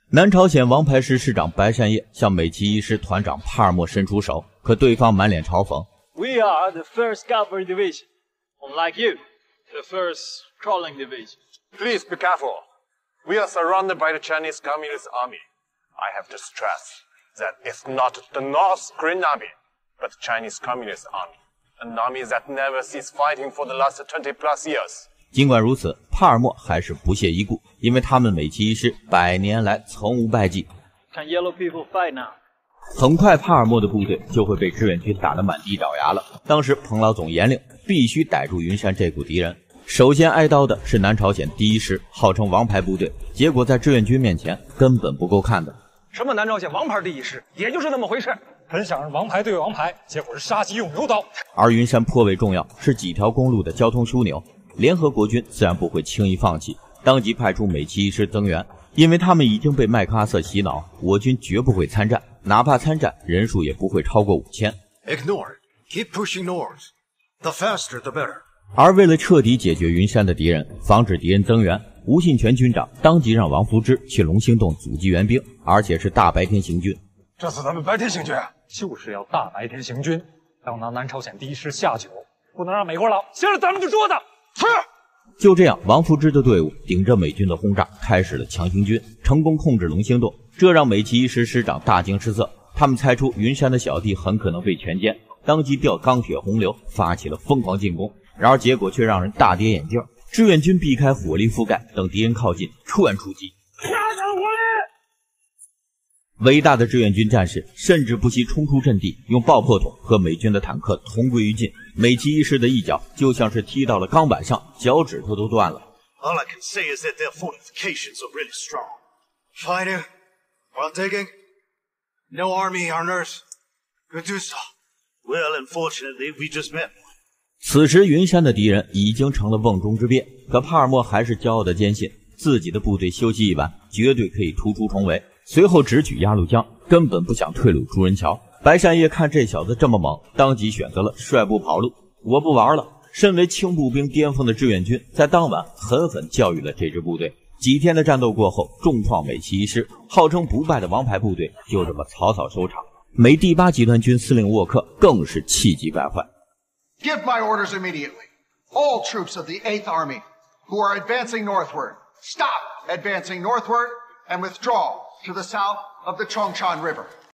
南朝鲜王牌师师长白善烨向美其一师团长帕尔默伸出手，可对方满脸嘲讽 ：“We are the first cavalry division, unlike you, the first crawling division. Please be careful. We are surrounded by the Chinese Communist Army. I have to stress that it's not the North Korean Army, but the Chinese Communist Army, an army that never ceased fighting for the last 20+ years.” 尽管如此，帕尔默还是不屑一顾，因为他们美其一师100年来从无败绩。 Can yellow people fight now? 很快，帕尔默的部队就会被志愿军打得满地找牙了。当时，彭老总严令必须逮住云山这股敌人。首先挨刀的是南朝鲜第一师，号称王牌部队，结果在志愿军面前根本不够看的。 什么南朝鲜王牌第一师，也就是那么回事。本想让王牌对王牌，结果是杀鸡用牛刀。 而云山颇为重要，是几条公路的交通枢纽。联合国军自然不会轻易放弃，当即派出美其一师增援，因为他们已经被麦克阿瑟洗脑，我军绝不会参战，哪怕参战，人数也不会超过5000。 Ignore it. Keep pushing north. The faster, the better. 而为了彻底解决云山的敌人，防止敌人增援，吴信全军长当即让王福之去龙兴洞阻击援兵，而且是大白天行军。 这次咱们白天行军，就是要大白天行军，要拿南朝鲜第一师下酒，不能让美国佬先是咱们就桌子。是。 就这样，王福之的队伍顶着美军的轰炸，开始了强行军，成功控制龙兴洞，这让美其一师师长大惊失色。他们猜出云山的小弟很可能被全歼，当即调钢铁洪流，发起了疯狂进攻。然而结果却让人大跌眼镜，志愿军避开火力覆盖，等敌人靠近，突然出击。伟大的志愿军战士甚至不惜冲出阵地，用爆破筒和美军的坦克同归于尽。美其一师的一脚就像是踢到了钢板上，脚趾头都断了。 All I can say is that their fortifications are really strong. Fighting while digging, no army on earth could do so. Well, unfortunately, we just met one. 此时云山的敌人已经成了瓮中之鳖，可帕尔默还是骄傲地坚信自己的部队休息一晚，绝对可以突出重围。随后直取鸭绿江，根本不想退路朱人桥。白善烨看这小子这么猛，当即选择了率部跑路。我不玩了。身为轻步兵巅峰的志愿军，在当晚狠狠教育了这支部队。几天的战斗过后，重创美其一师，号称不败的王牌部队就这么草草收场。美第8集团军司令沃克更是气急败坏。 Give my orders immediately. All troops of the 8th Army who are advancing northward, stop advancing northward and withdraw to the south of the Chongchan River.